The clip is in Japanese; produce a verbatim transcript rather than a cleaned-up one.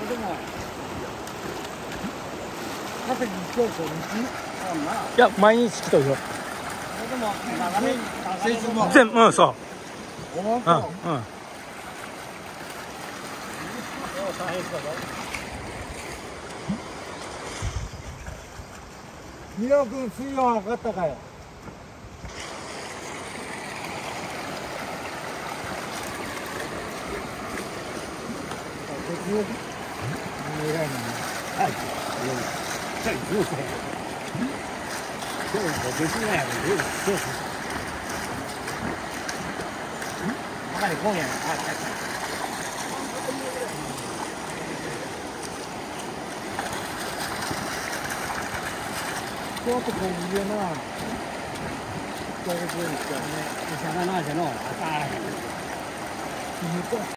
でもカフェに行こうと日いや毎日来とるよ。 でも流れ流れ全部うんそう。 本当。 うんうん。 宮尾君水温上がったかよ。月曜日？偉いな。はい。はい。どうして？今日も別にないやろ。どうして？あまり今夜。あ、京都こういうな、こういうふうにしてね、お魚じゃの、あかん。